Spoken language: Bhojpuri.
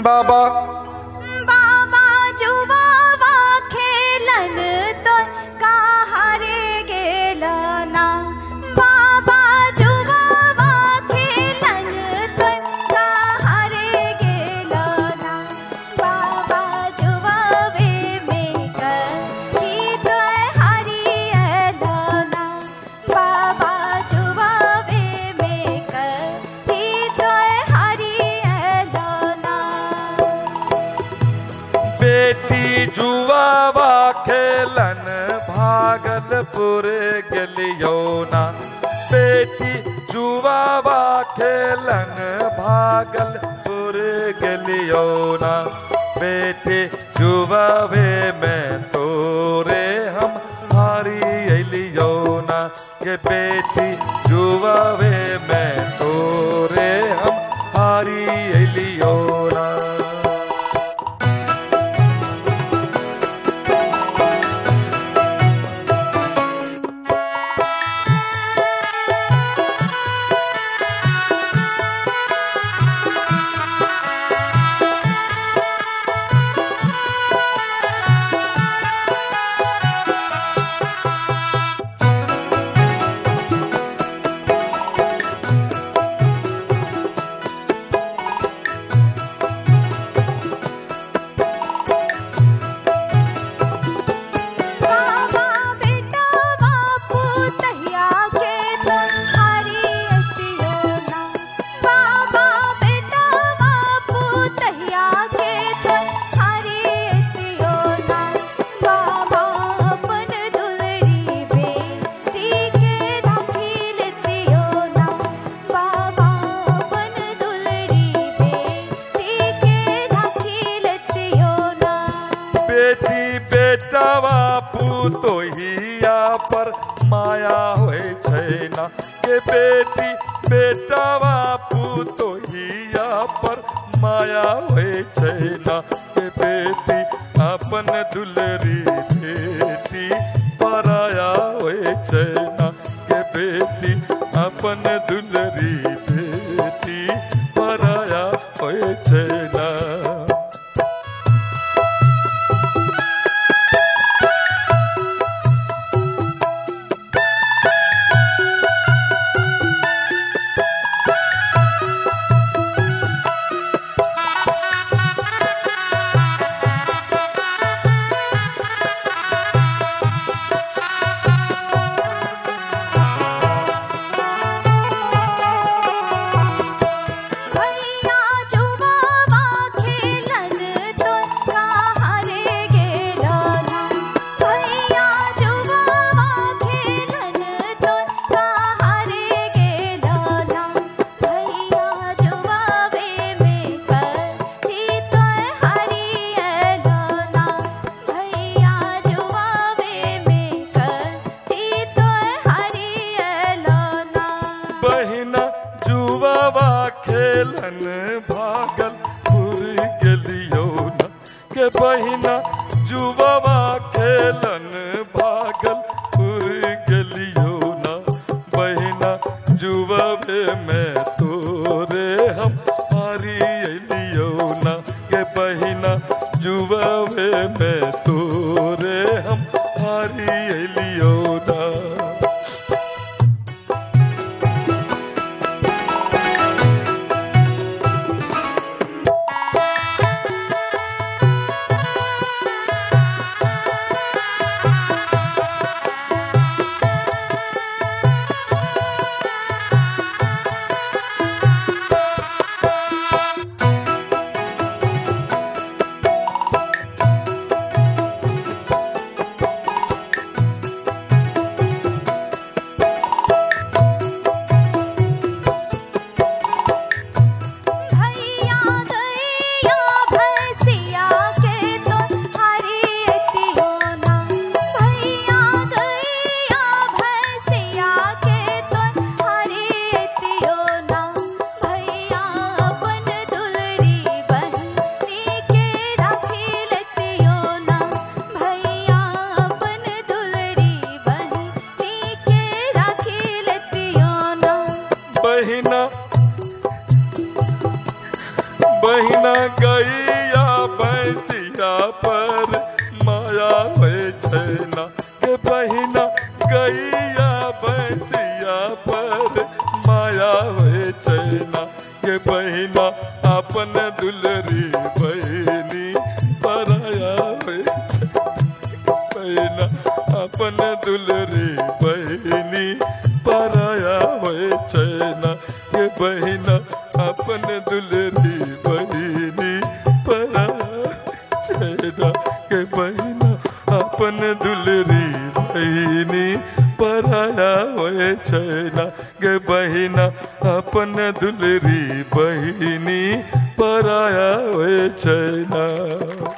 बाबा बाबा जुबावा खेलन तो कहारे गेला ना। बाबा जुबावा खेलन तो कहारे गेला ना। बाबा जुबावे में कही तो हरियला ना। बाबा जुबावे में कही तो हरियला ना। बेटी जुआवा खेलन भागलपुर गलियो ना। बेटी जुआवा खेलन भागलपुर गलियो ना। बेटी जुआवे में तोरे हम हारी अलियो ना। के बेटी जुआवे में तोरे हम हारी अलियो ना। बेटावा पुतोहिया पर माया होय छै ना। के बेटी बेटावा पुतोहिया पर माया होय छै ना। के बेटी अपन दुलरी बेटी पराया होय छै ना। के बेटी अपन दुलरी बेटी पराया होय छै ना। खेलन भागलपुर गलियो ना। के बहिना जुबावा खेलन भागलपुर गलियो ना। बहिना जुबावे में तोरे हम हारी अलियो ना। के बहिना जुबावे में तोरे हम हारी अलियो ना। बहिना गैया भैंसिया पर माया होए छैना के बहिना गैया भैंसिया पर माया होए छैना के बहिना अपन दुलरी बहिनी पराया होए बहिना अपन दुलरी बहिनी पराया होए छैना के बहिना अपन दुलरी बहिनी पराया छैना के बहिना अपन दुलरी बहिनी पराया होए छैना के बहिना अपन दुलरी बहिनी पराया होए छैना।